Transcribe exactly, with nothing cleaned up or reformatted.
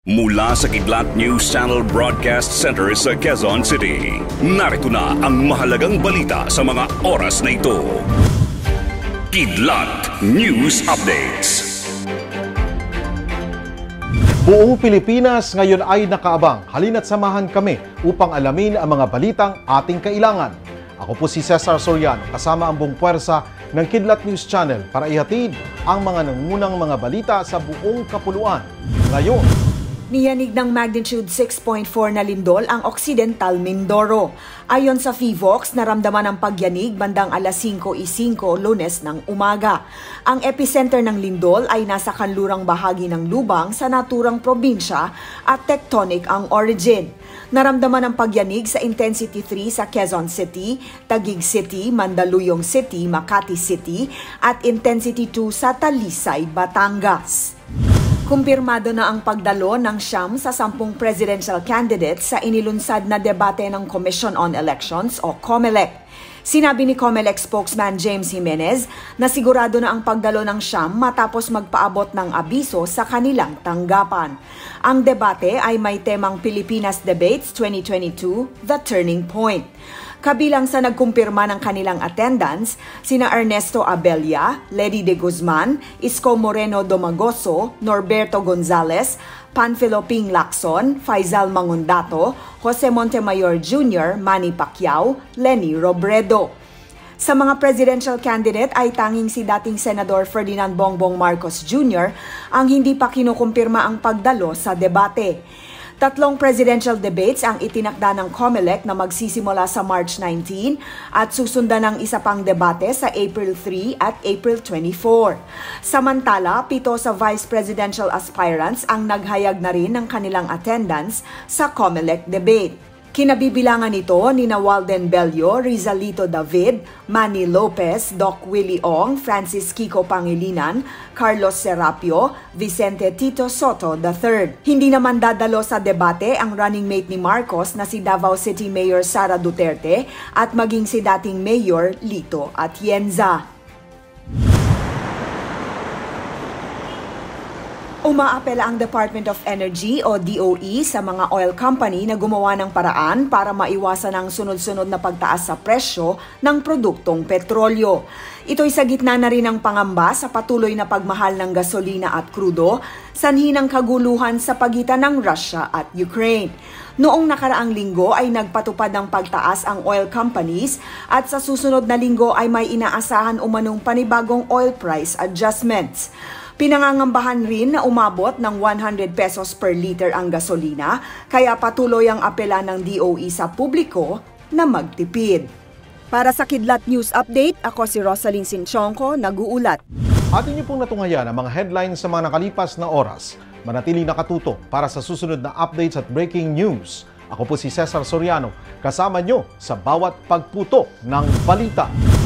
Mula sa Kidlat News Channel Broadcast Center sa Quezon City, narito na ang mahalagang balita sa mga oras na ito. Kidlat News Updates. Buong Pilipinas ngayon ay nakaabang. Halina't samahan kami upang alamin ang mga balitang ating kailangan. Ako po si Cesar Soriano, kasama ang buong puwersa ng Kidlat News Channel para ihatid ang mga nangungunang mga balita sa buong kapuluan. Ngayon, niyanig ng magnitude six point four na lindol ang Occidental Mindoro. Ayon sa FIVOX, naramdaman ang pagyanig bandang alas singko y singko Lunes ng umaga. Ang epicenter ng lindol ay nasa kanlurang bahagi ng lubang sa naturang probinsya at tectonic ang origin. Naramdaman ang pagyanig sa intensity three sa Quezon City, Taguig City, Mandaluyong City, Makati City at intensity two sa Talisay, Batangas. Kumpirmado na ang pagdalo ng siyam sa sampung presidential candidates sa inilunsad na debate ng Commission on Elections o COMELEC. Sinabi ni COMELEC spokesman James Jimenez na sigurado na ang pagdalo ng siyam matapos magpaabot ng abiso sa kanilang tanggapan. Ang debate ay may temang Pilipinas Debates twenty twenty-two, The Turning Point. Kabilang sa nagkumpirma ng kanilang attendance, sina Ernesto Abella, Ledy de Guzman, Isko Moreno Domagoso, Norberto Gonzales, Panfilo Ping Lacson, Faisal Mangundato, Jose Montemayor Junior, Manny Pacquiao, Leni Robredo. Sa mga presidential candidate ay tanging si dating Senador Ferdinand Bongbong Marcos Junior ang hindi pa kinukumpirma ang pagdalo sa debate. Tatlong presidential debates ang itinakda ng COMELEC na magsisimula sa March nineteenth at susundan ng isa pang debate sa April three at April twenty-four. Samantala, pito sa vice presidential aspirants ang naghayag na rin ng kanilang attendance sa COMELEC debate. Kinabibilangan nito nina Walden Bello, Rizalito David, Manny Lopez, Doc Willie Ong, Francis Kiko Pangilinan, Carlos Serapio, Vicente Tito Soto the third. Hindi naman dadalo sa debate ang running mate ni Marcos na si Davao City Mayor Sara Duterte at maging si dating Mayor Lito Atienza. Umaapela ang Department of Energy o D O E sa mga oil company na gumawa ng paraan para maiwasan ang sunod-sunod na pagtaas sa presyo ng produktong petrolyo. Ito'y sa gitna na rin ng pangamba sa patuloy na pagmahal ng gasolina at krudo, sanhi ng kaguluhan sa pagitan ng Russia at Ukraine. Noong nakaraang linggo ay nagpatupad ng pagtaas ang oil companies at sa susunod na linggo ay may inaasahan umanong panibagong oil price adjustments. Pinangangambahan rin na umabot ng one hundred pesos per liter ang gasolina, kaya patuloy ang apela ng D O E sa publiko na magtipid. Para sa Kidlat News Update, ako si Rosalyn Sinchonko, nag-uulat. Atin niyo pong natungayan ang mga headlines sa mga nakalipas na oras. Manatili nakatuto para sa susunod na updates at breaking news. Ako po si Cesar Soriano, kasama nyo sa bawat pagputo ng balita.